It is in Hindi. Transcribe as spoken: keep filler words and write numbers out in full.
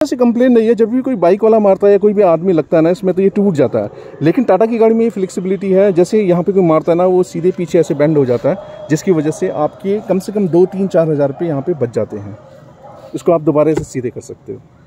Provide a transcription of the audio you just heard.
ऐसी कंप्लेन नहीं है, जब भी कोई बाइक वाला मारता है या कोई भी आदमी लगता है ना इसमें तो ये टूट जाता है। लेकिन टाटा की गाड़ी में ये फ्लेक्सिबिलिटी है, जैसे यहाँ पे कोई मारता है ना वो सीधे पीछे ऐसे बेंड हो जाता है, जिसकी वजह से आपके कम से कम दो तीन चार हज़ार रुपये यहाँ पे बच जाते हैं। इसको आप दोबारा से सीधे कर सकते हो।